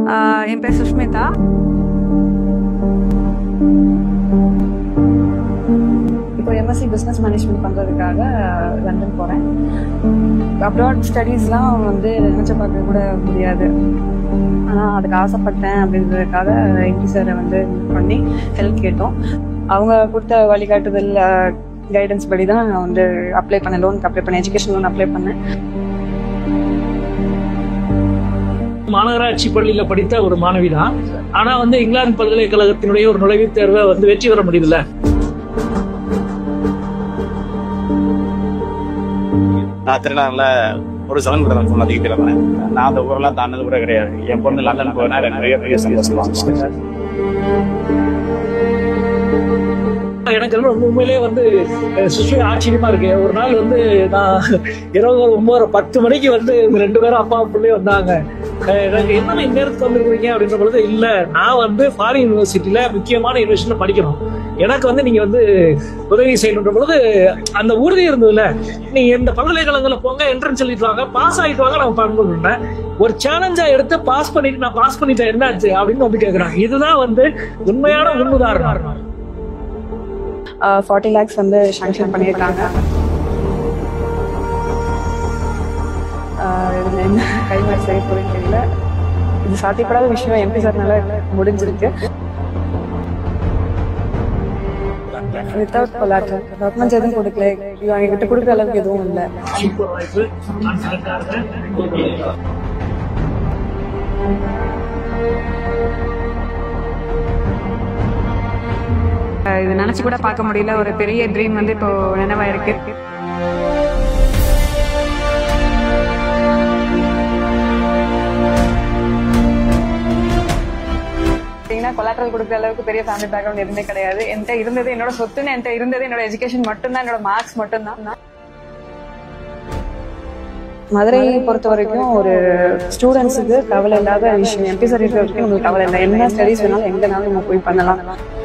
என் பேர் சுஷ்மிதா. இப்போ MSc business management பண்ணுறதுக்காக லண்டன் போகிறேன். அப்ராட் ஸ்டடீஸ்லாம் நினச்சி பார்க்க கூட முடியாது. ஆனால் அதுக்கு ஆசைப்பட்டேன் அப்படின்றதுக்காக எம்பி சாரை பண்ணி ஹெல்ப் கேட்டோம். அவங்க கொடுத்த வழிகாட்டுதல் கைடன்ஸ் படி தான் நான் அப்ளை பண்ணேன். லோனுக்கு அப்ளை பண்ணேன், எஜுகேஷன் லோன் அப்ளை பண்ணேன். மாநகராட்சி பள்ளியில படித்த ஒரு மாணவி தான். ஆனா இங்கிலாந்து பல்கலைக்கழகத்தினுடைய ஒரு நுழைவுத் தேர்வை வெற்றி பெற முடியல. நான் திருநாள்ல ஒரு சலன் கூட நான் அதிகத்தில் இருந்தேன். நான் அந்த ஊரெல்லாம் தாண்டது கூட கிடையாது. என் பொண்ணு லண்டன் போனா நிறைய சந்தோஷம். எனக்கு உண்மையிலே சுஷ்மி ஆச்சரியமா இருக்கு. ஒரு நாள் நான் இரவு 9:10 மணிக்கு 2 பேரும் அப்பா பிள்ளையே வந்தாங்க. எனக்கு என்ன இந்நேரத்துக்கு வந்துருக்கீங்க அப்படின்ற பொழுது, இல்ல நான் ஃபாரின் யூனிவர்சிட்டியில முக்கியமான யூனிவர்சிட்டியில படிக்கணும், எனக்கு நீங்க உதவி செய்யணுன்ற பொழுது அந்த உறுதி இருந்ததுல, நீங்க இந்த பல்கலைக்கழகங்கள்ல போங்க, என்ட்ரன்ஸ் எழுதிட்டு வாங்க, பாஸ் ஆகிட்டு வாங்க, நான் பண்ணுறேன். ஒரு சேலஞ்சா எடுத்து பாஸ் பண்ணிட்டேன் என்னாச்சு அப்படின்னு கேட்கறாங்க. இதுதான் உண்மையான முன்னுதாரணம். 40 lakhs சாங்ஷன் பண்ணியிருக்காங்க. இதுல என்ன கைமாறி செய்ய போறீங்க தெரியல. இது சாத்தியப்படாத விஷயம் எம்பி சார்னால முடிஞ்சிருக்கு. வித்தவுட் கொலாட்ரல் டாக்குமெண்ட்ஸ் எதுவும் கொடுக்கல, அவங்க கிட்ட கொடுக்குற அளவுக்கு எதுவும் இல்லை. இது நினைச்சு கூட பார்க்க முடியல. ஒரு பெரிய ட்ரீம் இப்போ நினைவாயிருக்கு. கொலாட்ரல் கொடுக்குற அளவுக்கு பெரிய ஃபேமிலி பேக்ரவுண்ட் எதுவுமே கிடையாது. என்கிட்ட இருந்தது என்னோட சொத்துன்னு, என்கிட்ட இருந்தது என்னோட எஜுகேஷன் மட்டும்தான், என்னோட மார்க்ஸ் மட்டும்தான். மதுரையை பொறுத்த வரைக்கும் ஒரு ஸ்டூடெண்ட்ஸுக்கு கவலை இல்லாத விஷயம் எம்பி சார் இருக்கிற வரைக்கும் உங்களுக்கு கவலை இல்லை. என்ன ஸ்டடீஸ் வேணாலும் எங்கனாலும் நம்ம போய் பண்ணலாம்.